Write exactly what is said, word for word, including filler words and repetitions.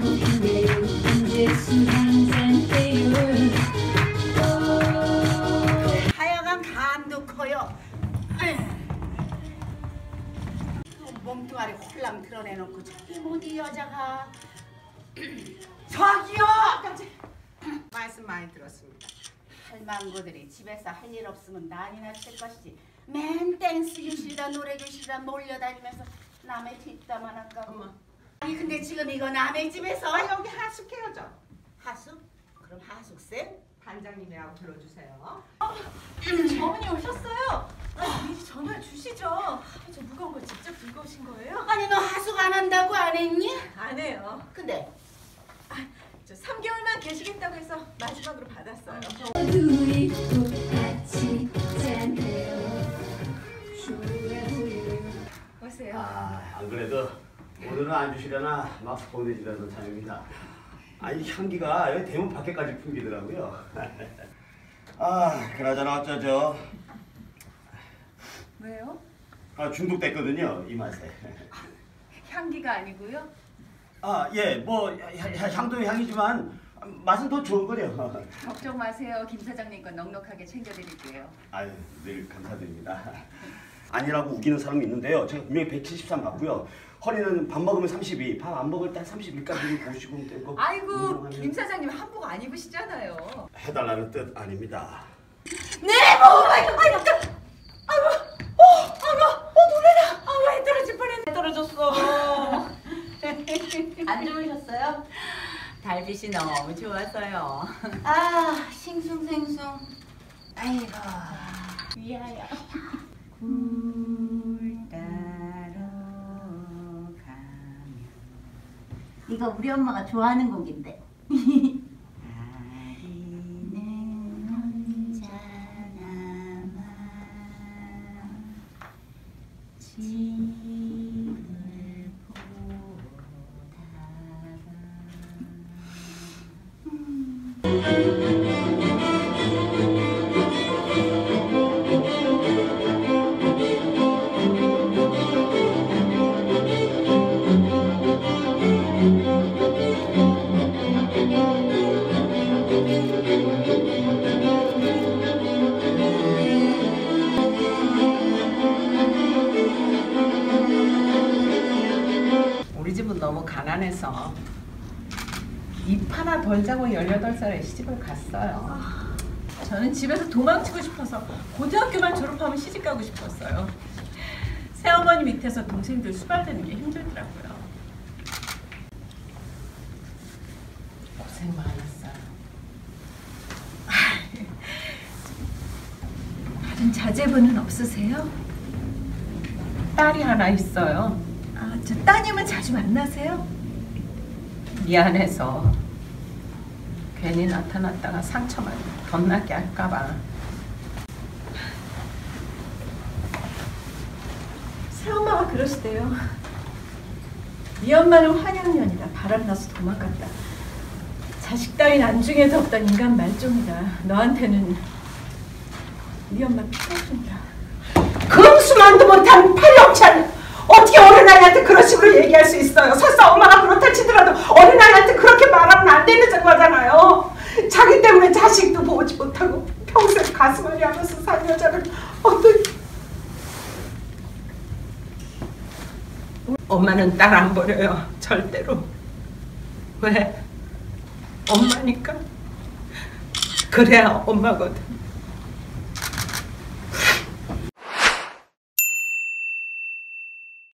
하여간 간도 커요. 몸뚱아리 홀랑 드러내놓고 저기 뭐지 여자가. 저기요! 깜짝 말씀 많이 들었습니다. 할망구들이 집에서 할 일 없으면 난이나 칠 것이지 맨 댄스 교실이다 노래 교실이다 몰려다니면서 남의 뒷담화 할까고. 아니 근데 지금 이거 남의 집에서 여기 하숙해요 저. 하숙? 그럼 하숙쌤? 반장님이라고 불러주세요. 어, 어머니 오셨어요? 아, 미리 전화 주시죠. 아, 저 무거운 거 직접 들고 오신 거예요? 아니 너 하숙 안 한다고 안 했니? 안 해요. 근데 아, 저 삼 개월만 계시겠다고 해서 마지막으로 받았어요. 둘이 똑같이 짠해요. 보세요. 아, 안 그래도 오늘은 안 주시려나 막 보내주려던 참입니다. 아니 향기가 여기 대문 밖에까지 풍기더라고요. 아, 그나저나 어쩌죠? 왜요? 아, 중독됐거든요 이 맛에. 향기가 아니고요? 아, 예, 뭐 향도 향이지만 맛은 더 좋은 거래요. 걱정 마세요. 김 사장님 건 넉넉하게 챙겨드릴게요. 아유, 늘 감사드립니다. 아니라고 우기는 사람이 있는데요. 제가 분명히 백칠십삼 맞고요. 허리는 밥 먹으면 삼십이, 밥 안 먹을 때 삼십일까지 보시고 되고. 아이고, 운동하면... 김 사장님 한복 안 입으시잖아요. 해달라는 뜻 아닙니다. 네, 뭐, 아이고, 아이고, 아이고, 어, 아이고, 어, 놀래라. 아, 왜 떨어질 뻔했네. 떨어졌어. 안 좋으셨어요? 달빛이 너무 좋았어요. 아 싱숭생숭. 아이고 위하여. 굴 따러 가면 이거 우리 엄마가 좋아하는 곡인데. 아리는 혼자 남아 집을 우리 집은 너무 가난해서 입 하나 덜 자고 열여덟 살에 시집을 갔어요. 아, 저는 집에서 도망치고 싶어서 고등학교만 졸업하면 시집 가고 싶었어요. 새어머니 밑에서 동생들 수발되는 게 힘들더라고요. 고생 많았어요. 다른 자제분은 없으세요? 딸이 하나 있어요. 아, 저 따님은 자주 만나세요? 미안해서 괜히 나타났다가 상처만 겁나게 할까봐. 새엄마가 그러시대요. 네 엄마는 환양년이다. 바람나서 도망갔다. 자식 따윈 안중에도 없던 인간 말종이다. 너한테는 네 엄마 피해준다. 금수만도 못한 팔영찬 어떻게 어린아이한테 그런 식으로 얘기할 수 있어요? 설사 엄마가 그렇다 치더라도 어린아이한테 그렇게 말하면 안 되는 거잖아요. 자기 때문에 자식도 보지 못하고 평생 가슴앓이 하면서 산 여자를 어떻게... 엄마는 딸 안 버려요. 절대로. 왜? 엄마니까. 그래야 엄마거든.